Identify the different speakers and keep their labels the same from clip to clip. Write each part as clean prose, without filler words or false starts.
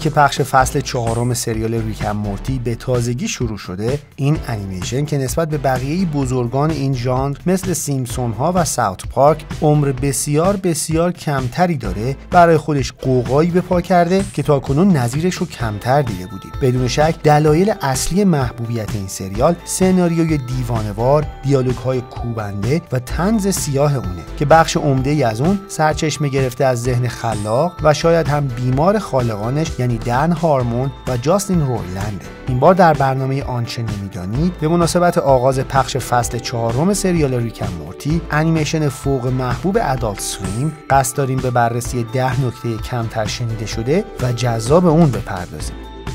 Speaker 1: که پخش فصل 4 سریال ریک اند مورتی به تازگی شروع شده، این انیمیشن که نسبت به بقیه بزرگان این ژانر مثل سیمپسون ها و ساوت پارک عمر بسیار بسیار کمتری داره، برای خودش قوقایی به پا کرده که تاکنون نظیرش رو کمتر دیده بودیم. بدون شک دلایل اصلی محبوبیت این سریال سناریوی دیوانه‌وار، دیالوگ‌های کوبنده و طنز سیاه اونه که بخش عمده‌ای از اون سرچشمه گرفته از ذهن خلاق و شاید هم بیمار خالقانش یعنی دن هارمون و جاستین رویلنده. این بار در برنامه آنچه نمی‌دانید به مناسبت آغاز پخش فصل 4 سریال ریک اند مورتی، انیمیشن فوق محبوب ادالت سویم، قصد داریم به بررسی 10 نکته کمتر شنیده شده و جذاب اون بپردازیم.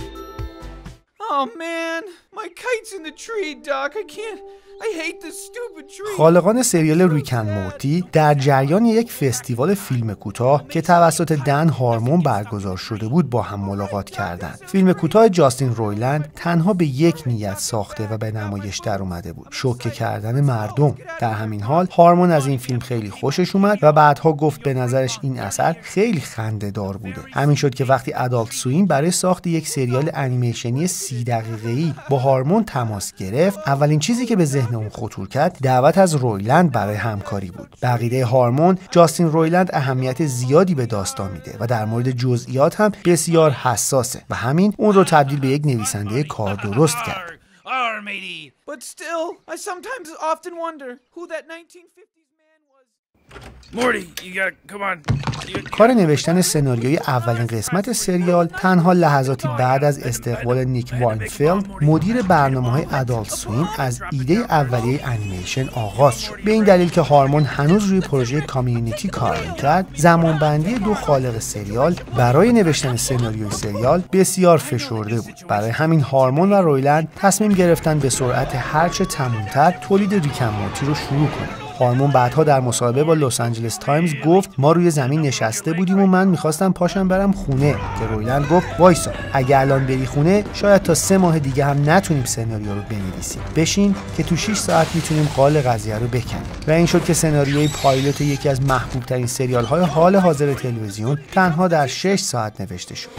Speaker 2: Oh man, my kite's in the tree, Doc. I hate this stupid tree.
Speaker 1: خالقان سریال ریک اند مورتی در جریان یک فستیوال فیلم کوتاه که توسط دن هارمون برگزار شده بود با هم ملاقات کردند. فیلم کوتاه جاستین رویلند تنها به یک نیت ساخته و به نمایش در اومده بود: شوکه کردن مردم. در همین حال هارمون از این فیلم خیلی خوشش اومد و بعدها گفت به نظرش این اثر خیلی خنده‌دار بوده. همین شد که وقتی ادالت سویم برای ساخت یک سریال انیمیشنی 30 دقیقه‌ای با هارمون تماس گرفت، اولین چیزی که به ذهن اون خطور کرد دعوت از رویلند برای همکاری بود. به عقیده هارمون، جاستین رویلند اهمیت زیادی به داستان میده و در مورد جزئیات هم بسیار حساسه و همین اون رو تبدیل به یک نویسنده کار درست کرد.
Speaker 2: But still, I sometimes often wonder who that 1950s man was.
Speaker 3: Morty, you gotta come on.
Speaker 1: کار نوشتن سناریوی اولین قسمت سریال تنها لحظاتی بعد از استقبال نیک واینفیلد، مدیر برنامه‌های ادالت سویم، از ایده اولیه انیمیشن آغاز شد. به این دلیل که هارمون هنوز روی پروژه کامیونیتی کار می‌کرد، زمانبندی دو خالق سریال برای نوشتن سناریوی سریال بسیار فشرده بود. برای همین هارمون و رویلند تصمیم گرفتن به سرعت هرچه تمام‌تر تولید ریک اند مورتی رو شروع کنند. هارمون بعدها در مصاحبه با لس آنجلس تایمز گفت ما روی زمین نشسته بودیم و من میخواستم پاشم برم خونه، که رویلند گفت وایسا، اگه الان بری خونه شاید تا 3 ماه دیگه هم نتونیم سناریو رو بنویسیم، بشین که تو 6 ساعت میتونیم قال قضیه رو بکنیم. و این شد که سناریوی پایلوت یکی از محبوب ترین سریال های حال حاضر تلویزیون تنها در 6 ساعت نوشته شد.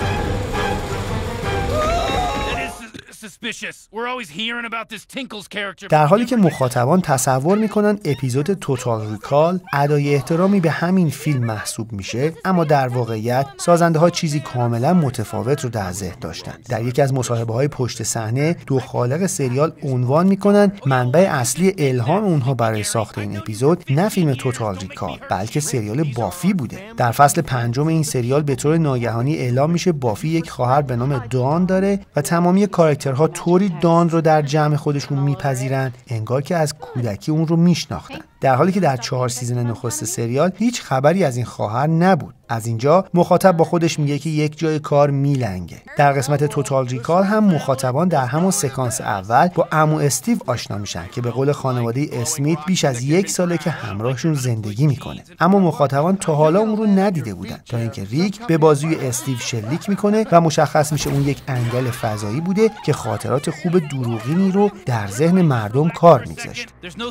Speaker 1: در حالی که مخاطبان تصور میکنن اپیزود توتال ریکال ادای احترامی به همین فیلم محسوب میشه، اما در واقعیت سازنده ها چیزی کاملا متفاوت رو در ذهن داشتن. در یکی از مصاحبه های پشت صحنه، دو خالق سریال عنوان میکنن منبع اصلی الهام اونها برای ساخت این اپیزود نه فیلم توتال ریکال بلکه سریال بافی بوده. در فصل 5 این سریال به طور ناگهانی اعلام میشه بافی یک خواهر به نام دان داره و تمامی کاراکترها طوری دان رو در جمع خودشون میپذیرن انگار که از کودکی اون رو میشناختن، در حالی که در 4 سیزن نخست سریال هیچ خبری از این خواهر نبود. از اینجا مخاطب با خودش میگه که یک جای کار میلنگه. در قسمت توتال ریکال هم مخاطبان در همون سکانس اول با عمو استیو آشنا میشن که به قول خانواده اسمیت بیش از 1 ساله که همراهشون زندگی میکنه، اما مخاطبان تا حالا اون رو ندیده بودن تا اینکه ریک به بازوی استیو شلیک میکنه و مشخص میشه اون یک انگل فضایی بوده که خاطرات خوب دروغینی رو در ذهن مردم کار میگذاشت.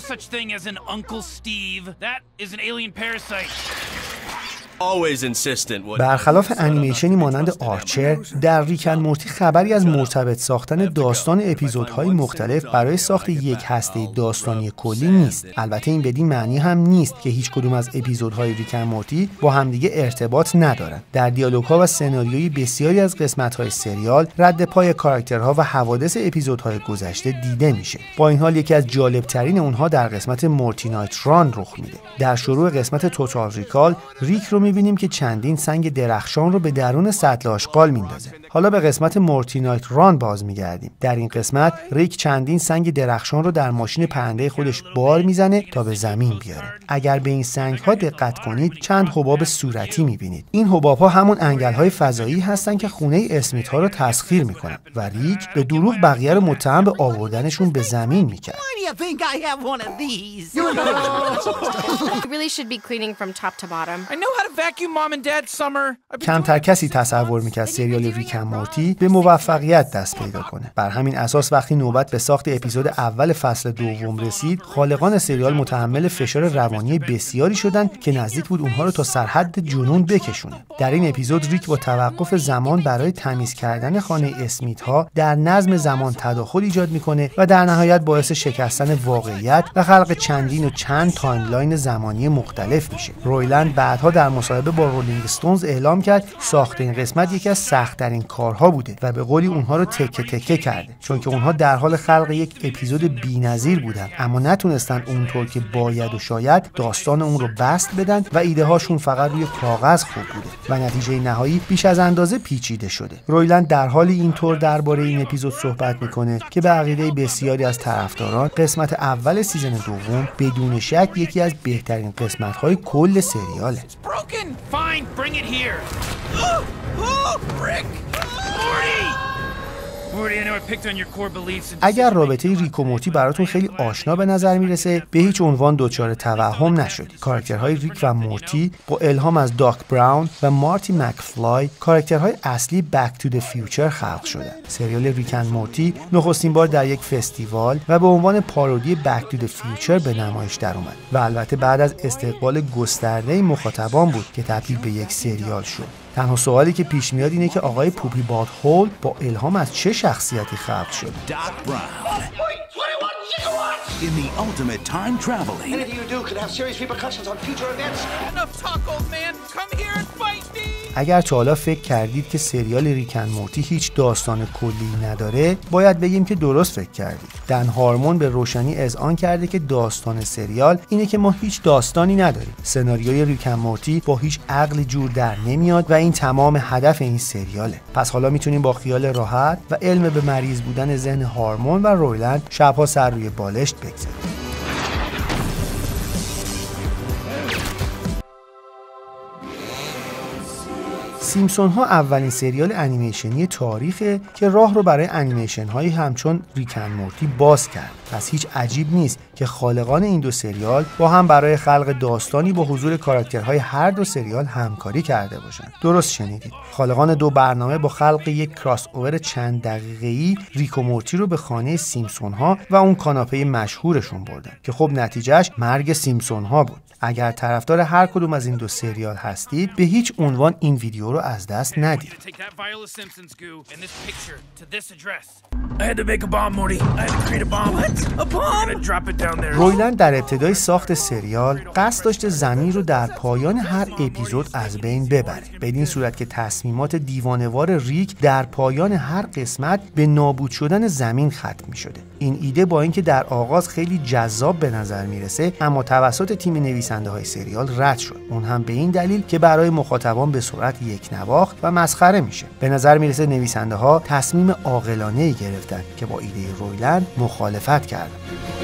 Speaker 1: برخلاف انیمیشنی مانند آرچر، در ریک اند مورتی خبری از مرتبط ساختن داستان اپیزودهای مختلف برای ساخت یک هسته داستانی کلی نیست. البته این بدین معنی هم نیست که هیچ کدوم از اپیزودهای ریک اند مورتی با همدیگه ارتباط ندارن. در دیالوگ‌ها و سناریوی بسیاری از قسمت‌های سریال رد پای کاراکترها و حوادث اپیزودهای گذشته دیده میشه. با این حال یکی از جالب‌ترین اونها در قسمت مورتی نایت ران رخ میده. در شروع قسمت توتال ریکال ریک رو می‌بینیم که چندین سنگ درخشان رو به درون سطل آشغال میندازه. حالا به قسمت مورتی نایت ران باز میگردیم. در این قسمت ریک چندین سنگ درخشان رو در ماشین پرنده خودش بار میزنه تا به زمین بیاره. اگر به این سنگ‌ها دقت کنید چند حباب صورتی می‌بینید. این حباب‌ها همون انگل‌های فضایی هستن که خونه اسمیت‌ها رو تسخیر می‌کنن و ریک به دروغ بقیه رو متهم به آوردنشون به زمین می‌کرد.
Speaker 4: You really should be cleaning from top to bottom.
Speaker 2: I know how to vacuum, Mom and Dad, Summer.
Speaker 1: کمتر کسی تصور میکرد سریال ریک اند مورتی به موفقیت دست پیدا کنه. بر همین اساس وقتی نوبت به ساخت اپیزود اول فصل دوم رسید، خالقان سریال متحمل فشار روانی بسیاری شدند که نزدیک بود اونها رو تا سرحد جنون بکشونه. در این اپیزود ریک با توقف زمان برای تمیز کردن خانه اسمیت ها در نظم زمان تداخل ایجاد میکنه و در نهایت باعث شکستن واقعیت و خلق چند تایملاین زمانی مختلف میشه. رویلند بعدها در مصاحبه با رولینگ استونز اعلام کرد ساخت این قسمت یکی از سخت‌ترین کارها بوده و به قولی اونها رو تکه تکه کرده، چون که اونها در حال خلق یک اپیزود بی‌نظیر بودن اما نتونستن اونطور که باید و شاید داستان اون رو بسط بدن و ایده هاشون فقط روی کاغذ خوب بوده و نتیجه نهایی بیش از اندازه پیچیده شده. رویلند در حالی اینطور درباره این اپیزود صحبت میکنه که به عقیده بسیاری از طرفداران قسمت اول سیزن دوم بدون شک یکی از بهترین قسمت‌های کل سریاله. اگر رابطه ریک و مورتی براتون خیلی آشنا به نظر میرسه، به هیچ عنوان دچار توهم نشدید. کاراکترهای ریک و مورتی با الهام از داک براون و مارتی مکفلای کاراکترهای اصلی بک تو د فیوچر خلق شدند. سریال ریک اند مورتی نخستین بار در یک فستیوال و به عنوان پارودی بک تو د فیوچر به نمایش در اومد و البته بعد از استقبال گسترده مخاطبان بود که تبدیل به یک سریال شد. تنها سوالی که پیش میاد اینه که آقای پوپی باد هول با الهام از چه شخصیتی خلق شد؟
Speaker 4: In the ultimate time traveling.
Speaker 5: Anything you do could have serious repercussions on future events.
Speaker 2: Enough talk, old man. Come here and fight me.
Speaker 1: اگر تا حالا فکر کردید که سریال ریک اند مورتی هیچ داستان کلی نداره، باید بگیم که درست فکر کردید. دن هارمون به روشنی اذعان کرده که داستان سریال اینه که ما هیچ داستانی نداریم. سناریوی ریک اند مورتی با هیچ عقلی جور در نمیاد و این تمام هدف این سریاله. پس حالا میتونیم با خیال راحت و علم به مریض بودن ذهن هارمون و رویلند شبها سر روی بالشت بگذاریم. سیمپسون ها اولین سریال انیمیشنی تاریخه که راه رو برای انیمیشن هایی همچون ریک اند مورتی باز کرد. پس هیچ عجیب نیست که خالقان این دو سریال با هم برای خلق داستانی با حضور کاراکترهای هر دو سریال همکاری کرده باشند. درست شنیدید. خالقان دو برنامه با خلق یک کراس اوور چند دقیقه‌ای ریک و مورتی رو به خانه سیمپسون ها و اون کاناپه مشهورشون بردن که خب نتیجهش مرگ سیمپسون ها بود. اگر طرفدار هر کدوم از این دو سریال هستید، به هیچ عنوان این ویدیو رو از دست ندید. رویلند در ابتدای ساخت سریال قصد داشته زمین رو در پایان هر اپیزود از بین ببره، بدین صورت که تصمیمات دیوانه‌وار ریک در پایان هر قسمت به نابود شدن زمین ختم می‌شده. این ایده با اینکه در آغاز خیلی جذاب به نظر میرسه، اما توسط تیم نویسنده‌های سریال رد شد. اون هم به این دلیل که برای مخاطبان به سرعت یک نواخت و مسخره میشه. به نظر میرسه نویسنده‌ها تصمیم عاقلانه‌ای گرفتن که با ایده رویلند مخالفت کردن.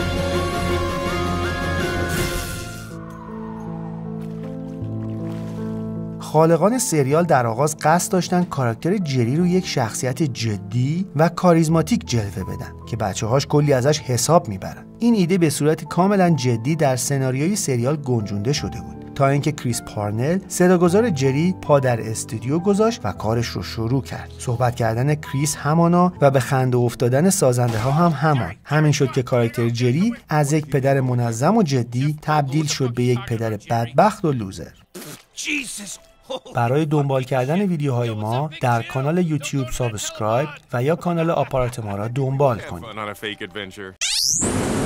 Speaker 1: خالقان سریال در آغاز قصد داشتن کاراکتر جری رو یک شخصیت جدی و کاریزماتیک جلوه بدن که بچه‌هاش کلی ازش حساب میبرن. این ایده به صورت کاملا جدی در سناریوی سریال گنجونده شده بود تا اینکه کریس پارنل صداگذار جری پا در استودیو گذاشت و کارش رو شروع کرد. صحبت کردن کریس همانا و به خنده افتادن سازنده ها هم همان. همین شد که کاراکتر جری از یک پدر منظم و جدی تبدیل شد به یک پدر بدبخت و لوزر. برای دنبال کردن ویدیوهای ما در کانال یوتیوب سابسکرایب و یا کانال آپارات ما را دنبال کنید.